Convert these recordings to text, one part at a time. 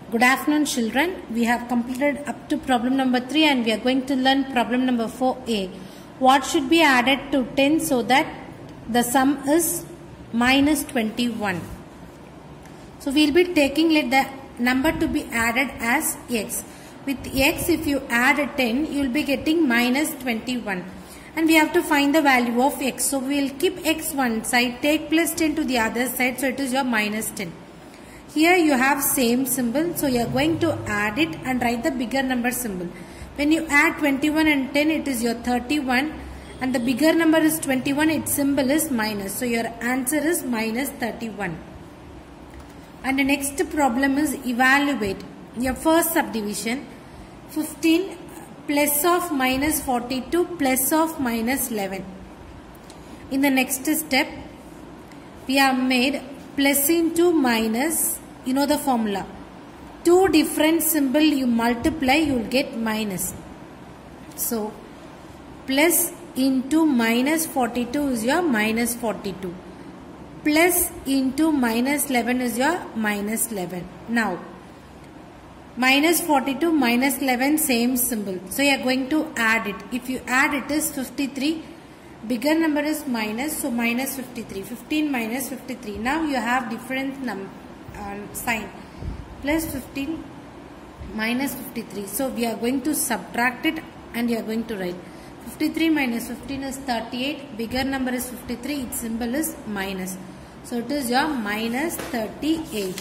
Good afternoon, children. We have completed up to problem number 3 and we are going to learn problem number 4a. What should be added to 10 so that the sum is minus 21? So we will be taking the number to be added as x. With x, if you add a 10, you will be getting minus 21. And we have to find the value of x. So we will keep x one side, take plus 10 to the other side. So it is your minus 10. Here you have same symbol, so you are going to add it and write the bigger number symbol. When you add 21 and 10, it is your 31, and the bigger number is 21, its symbol is minus. So your answer is minus 31. And the next problem is evaluate. Your first subdivision, 15 plus of minus 42 plus of minus 11. In the next step, we have made plus into minus, you know the formula. Two different symbol you multiply, you will get minus. So, plus into minus 42 is your minus 42. Plus into minus 11 is your minus 11. Now, minus 42, minus 11, same symbol. So, you are going to add it. If you add it is 53. Bigger number is minus, so minus 53. 15 minus 53. Now you have different sign. Plus 15 minus 53. So we are going to subtract it and you are going to write. 53 minus 15 is 38. Bigger number is 53. Its symbol is minus. So it is your minus 38.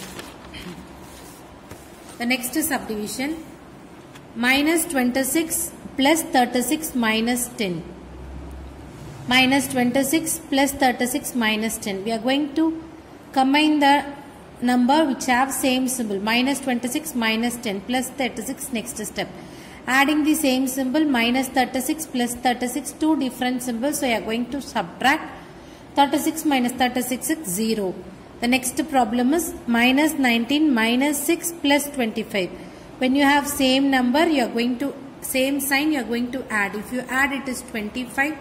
The next is subdivision. Minus 26 plus 36 minus 10. Minus 26 plus 36 minus 10. We are going to combine the number which have same symbol. Minus 26 minus 10 plus 36 next step. Adding the same symbol minus 36 plus 36, two different symbols. So you are going to subtract 36 minus 36 is 0. The next problem is minus 19 minus 6 plus 25. When you have same number, you are going to, same sign you are going to add. If you add, it is 25.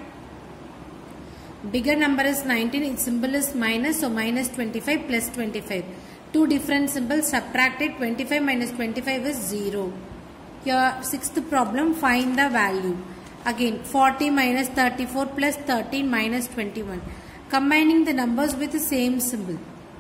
Bigger number is 19, its symbol is minus, so minus 25 plus 25. Two different symbols, subtract it, 25 minus 25 is 0. Your sixth problem, find the value. Again, 40 minus 34 plus 13 minus 21. Combining the numbers with the same symbol.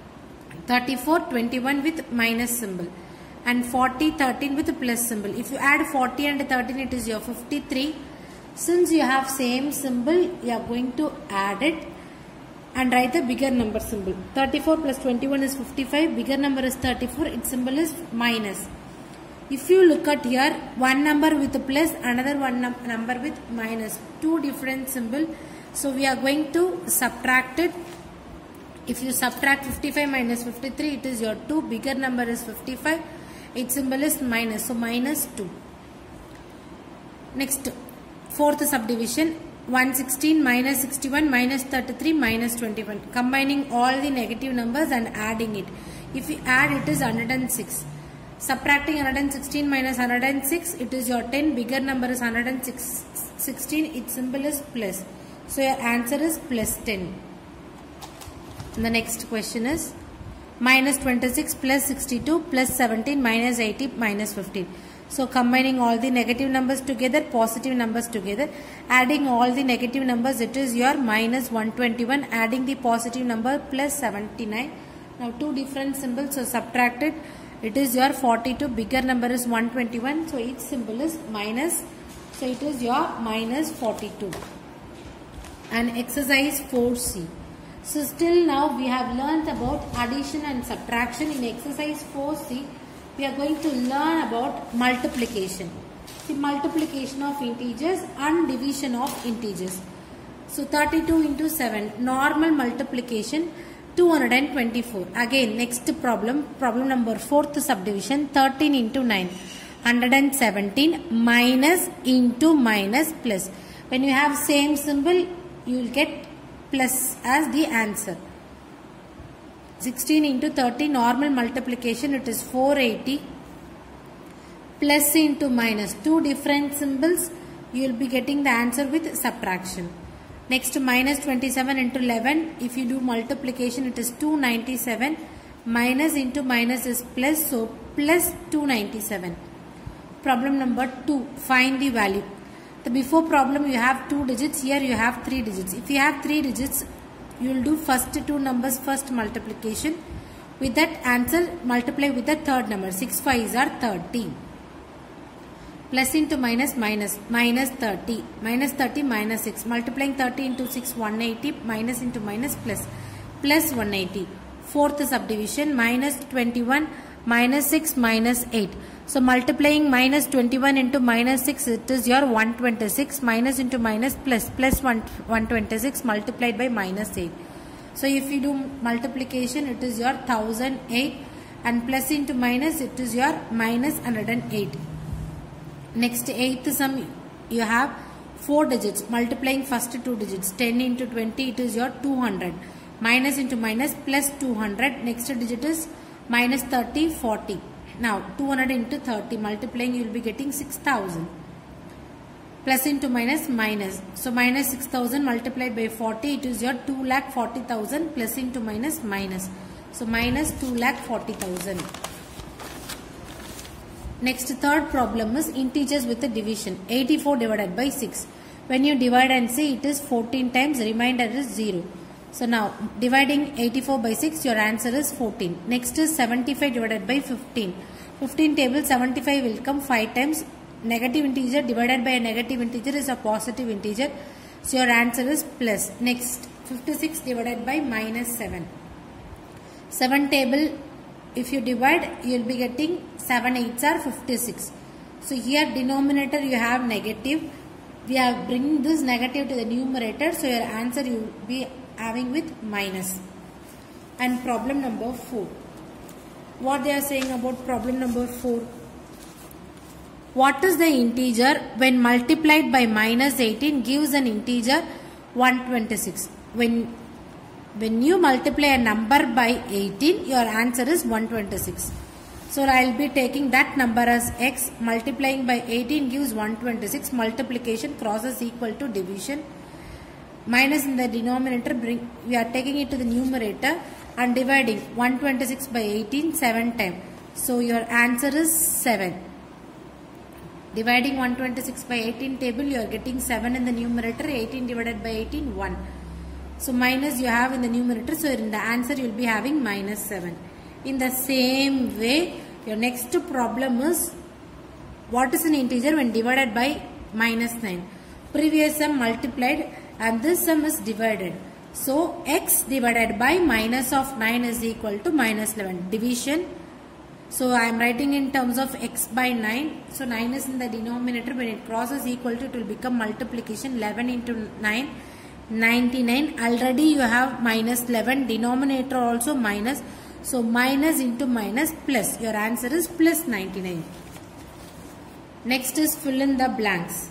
34, 21 with minus symbol. And 40, 13 with the plus symbol. If you add 40 and 13, it is your 53. Since you have same symbol, you are going to add it and write the bigger number symbol. 34 plus 21 is 55. Bigger number is 34. Its symbol is minus. If you look at here, one number with a plus, another one number with minus. Two different symbol. So we are going to subtract it. If you subtract 55 minus 53, it is your 2. Bigger number is 55. Its symbol is minus. So minus 2. Next. Fourth subdivision, 116 minus 61 minus 33 minus 21. Combining all the negative numbers and adding it. If you add, it is 106. Subtracting 116 minus 106, it is your 10. Bigger number is 116. Its symbol is plus. So your answer is plus 10. And the next question is minus 26 plus 62 plus 17 minus 80 minus 15. So combining all the negative numbers together, positive numbers together, adding all the negative numbers, it is your minus 121, adding the positive number plus 79. Now two different symbols, so subtract it. It is your 42, bigger number is 121, so each symbol is minus. So it is your minus 42. And exercise 4C. So still now we have learnt about addition and subtraction. In exercise 4C, we are going to learn about multiplication. The multiplication of integers and division of integers. So 32 into 7. Normal multiplication 224. Again next problem. Problem number 4th subdivision. 13 into 9. 117 minus into minus plus. When you have same symbol, you will get plus as the answer. 16 into 30 normal multiplication, it is 480 plus into minus. Two different symbols, you will be getting the answer with subtraction. Next minus 27 into 11, if you do multiplication, it is 297 Minus into minus is plus, so plus 297. Problem number 2, find the value. The before problem you have 2 digits, here you have 3 digits. If you have 3 digits, you will do first 2 numbers first multiplication. With that answer multiply with the third number. 6 5s are 30. Plus into minus, minus 30. Minus 30 minus 6. Multiplying 30 into 6 180. Minus into minus plus 180. Fourth subdivision, minus 21 minus 6 minus 8. So multiplying minus 21 into minus 6, it is your 126. Minus into minus plus 126 multiplied by minus 8. So if you do multiplication, it is your 1008, and plus into minus, it is your minus 108. Next, eighth sum, you have 4 digits. Multiplying first 2 digits. 10 into 20, it is your 200. Minus into minus plus 200. Next digit is minus 30, 40. Now 200 into 30, multiplying you will be getting 6000. Plus into minus, minus. So minus 6000 multiplied by 40, it is your 2,40,000. Plus into minus, minus. So minus 2,40,000. Next, third problem is integers with a division. 84 divided by 6. When you divide and see, it is 14 times, remainder is 0. So now dividing 84 by 6, your answer is 14. Next is 75 divided by 15. 15 table 75 will come 5 times. Negative integer divided by a negative integer is a positive integer. So your answer is plus. Next, 56 divided by minus 7. 7 table, if you divide, you will be getting 7 8s are 56. So here denominator you have negative. We are bringing this negative to the numerator. So your answer you will be having with minus. And problem number 4. What they are saying about problem number 4? What is the integer when multiplied by minus 18 gives an integer 126? When you multiply a number by 18, your answer is 126. So I will be taking that number as x. Multiplying by 18 gives 126. Multiplication crosses equal to division. Minus in the denominator, we are taking it to the numerator and dividing 126 by 18 7 times. So your answer is 7. Dividing 126 by 18 table, you are getting 7 in the numerator. 18 divided by 18, 1. So minus you have in the numerator. So in the answer you will be having minus 7. In the same way, your next problem is, what is an integer when divided by minus 9? Previous sum multiplied and this sum is divided. So x divided by minus of 9 is equal to minus 11. Division. So I am writing in terms of x by 9. So 9 is in the denominator. When it crosses equal to, it will become multiplication. 11 into 9, 99. Already you have minus 11. Denominator also minus. So minus into minus plus. Your answer is plus 99. Next is fill in the blanks.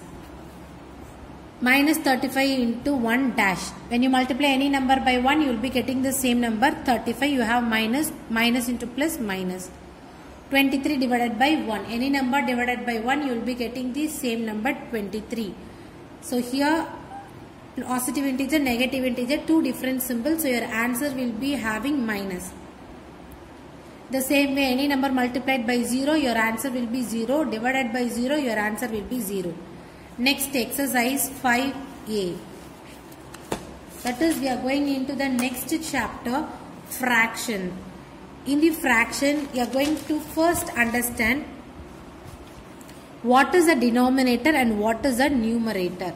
Minus 35 into 1 dash. When you multiply any number by 1, you will be getting the same number. 35, you have minus, minus into plus, minus. 23 divided by 1. Any number divided by 1, you will be getting the same number, 23. So here, positive integer, negative integer, two different symbols. So your answer will be having minus. The same way, any number multiplied by 0, your answer will be 0. Divided by 0, your answer will be 0. Next, exercise 5a. That is, we are going into the next chapter, fraction. In the fraction, you are going to first understand what is the denominator and what is the numerator.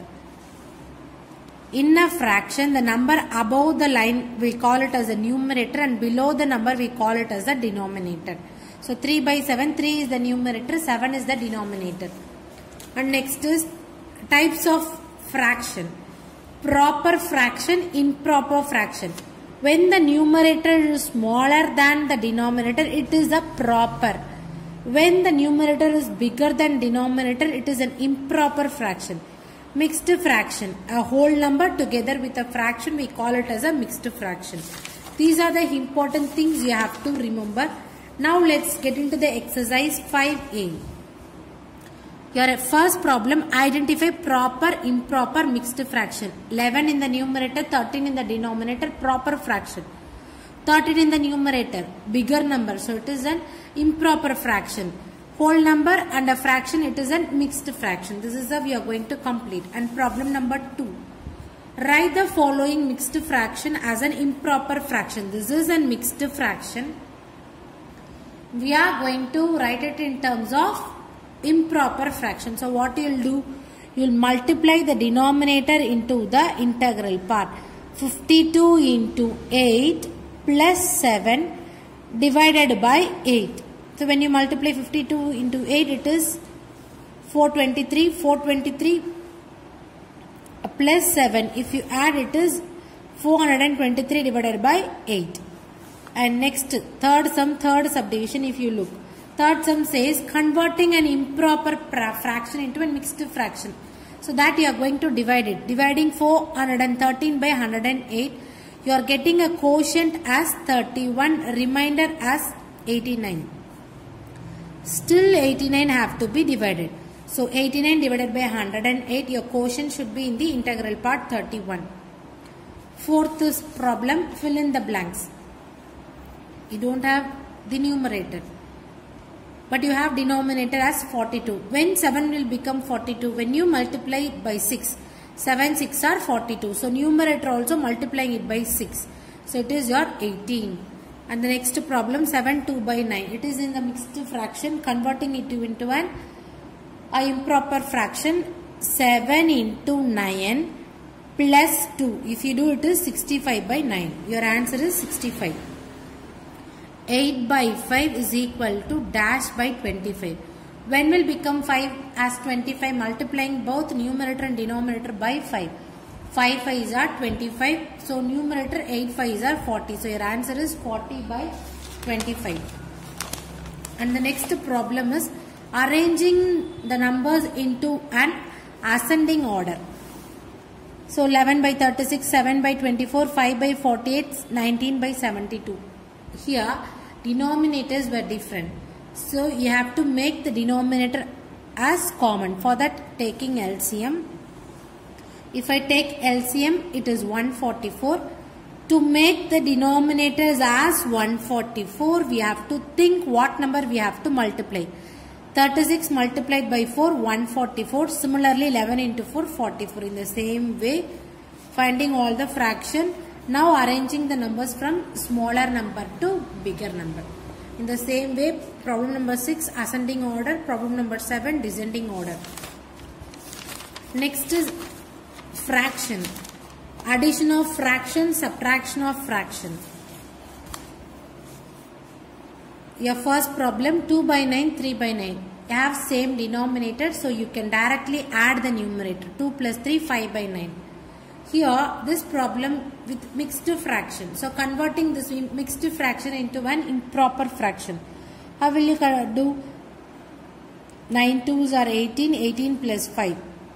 In a fraction, the number above the line, we call it as a numerator, and below the number, we call it as a denominator. So 3 by 7, 3 is the numerator, 7 is the denominator. And next is types of fraction. Proper fraction, improper fraction. When the numerator is smaller than the denominator, it is a proper. When the numerator is bigger than denominator, it is an improper fraction. Mixed fraction. A whole number together with a fraction, we call it as a mixed fraction. These are the important things you have to remember. Now let's get into the exercise 5a. Your first problem, identify proper, improper mixed fraction. 11 in the numerator, 13 in the denominator, proper fraction. 13 in the numerator, bigger number, so it is an improper fraction. Whole number and a fraction, it is a mixed fraction. This is how we are going to complete. And problem number 2. Write the following mixed fraction as an improper fraction. This is a mixed fraction. We are going to write it in terms of improper fraction. So what you will do? You will multiply the denominator into the integral part. 52 into 8 plus 7 divided by 8. So when you multiply 52 into 8, it is 423. 423 plus 7. If you add, it is 423 divided by 8. And next, third subdivision, if you look. Third sum says converting an improper fraction into a mixed fraction. So that you are going to divide it. Dividing 413 by 108. You are getting a quotient as 31, remainder as 89. Still 89 have to be divided. So 89 divided by 108, your quotient should be in the integral part 31. Fourth problem, fill in the blanks. You don't have the numerator, but you have denominator as 42. When 7 will become 42? When you multiply it by 6. 7 6 are 42. So numerator also multiplying it by 6. So it is your 18. And the next problem, 7 2 by 9. It is in the mixed fraction, converting it into an improper fraction. 7 into 9 plus 2. If you do, it is 65 by 9. Your answer is 65. 8 by 5 is equal to dash by 25. When will become 5 as 25? Multiplying both numerator and denominator by 5. 5 5s are 25. So numerator 8 5s are 40. So your answer is 40 by 25. And the next problem is arranging the numbers into an ascending order. So 11 by 36, 7 by 24, 5 by 48, 19 by 72. Here denominators were different. So you have to make the denominator as common. For that, taking LCM. If I take LCM, it is 144. To make the denominators as 144, we have to think what number we have to multiply. 36 multiplied by 4, 144. Similarly, 11 into 4, 44. In the same way, finding all the fraction. Now arranging the numbers from smaller number to bigger number. In the same way, problem number 6, ascending order. Problem number 7, descending order. Next is fraction. Addition of fraction, subtraction of fraction. Your first problem, 2 by 9, 3 by 9. You have same denominator, so you can directly add the numerator. 2 plus 3, 5 by 9. Here, this problem with mixed fraction. So, converting this mixed fraction into an improper fraction. How will you do? 9 2s are 18, 18 plus 5.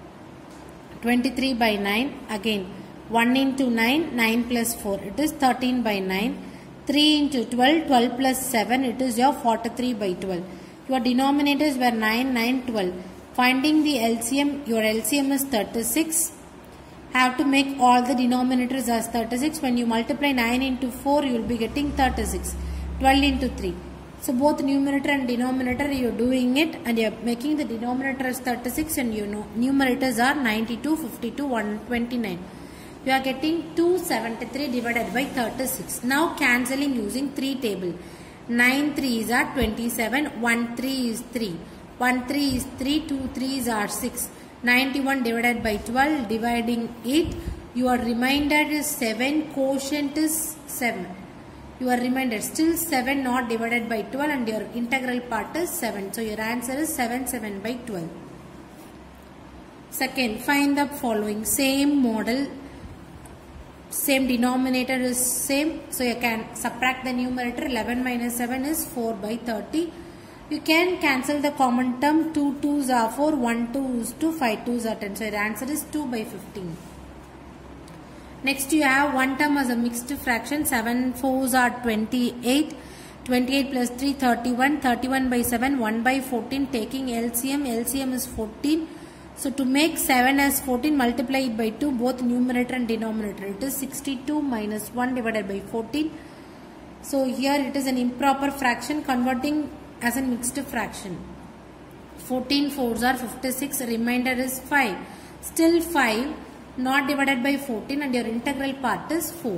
23 by 9. Again, 1 into 9, 9 plus 4. It is 13 by 9. 3 into 12, 12 plus 7. It is your 43 by 12. Your denominators were 9, 9, 12. Finding the LCM, your LCM is 36. Have to make all the denominators as 36. When you multiply 9 into 4, you will be getting 36. 12 into 3. So both numerator and denominator you are doing it, and you are making the denominator as 36, and you know numerators are 92, 52, 129. You are getting 273 divided by 36. Now cancelling using 3 table. 9 3s are 27. 1 3 is 3. 1 3 is 3. 2 3s are 6. 91 divided by 12, dividing it, your remainder is 7, quotient is 7. Your remainder still 7 not divided by 12, and your integral part is 7. So your answer is 7 7 by 12. Second, find the following. Same model, same denominator is same. So you can subtract the numerator. 11 minus 7 is 4 by 30. You can cancel the common term. 2 2s are 4, 1 2 is 2, 5 2s are 10. So your answer is 2 by 15. Next you have one term as a mixed fraction. 7 4s are 28. 28 plus 3, 31. 31 by 7, 1 by 14. Taking LCM. LCM is 14. So to make 7 as 14, multiply it by 2, both numerator and denominator. It is 62 minus 1 divided by 14. So here it is an improper fraction converting as a mixed fraction. 14 4s are 56, remainder is 5. Still 5 not divided by 14 and your integral part is 4.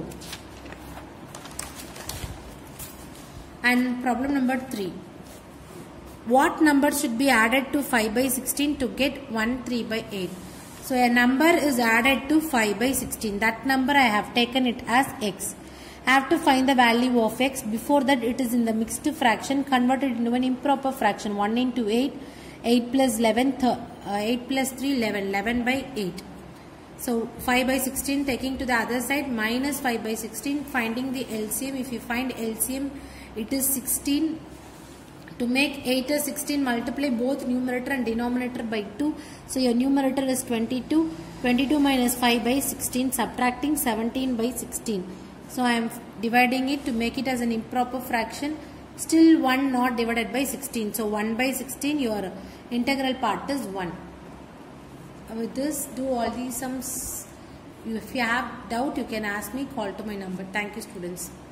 And problem number 3. What number should be added to 5 by 16 to get 1 3 by 8? So a number is added to 5 by 16. That number I have taken it as x. I have to find the value of x. Before that it is in the mixed fraction, converted into an improper fraction. 1 into 8, 8 plus 11, 8 plus 3, 11, 11 by 8. So 5 by 16 taking to the other side, minus 5 by 16, finding the LCM. If you find LCM, it is 16. To make 8 as 16, multiply both numerator and denominator by 2. So your numerator is 22. 22 minus 5 by 16, subtracting 17 by 16. So I am dividing it to make it as an improper fraction. Still 1 not divided by 16. So 1 by 16, your integral part is 1. With this, do all these sums. If you have doubt, you can ask me, call to my number. Thank you, students.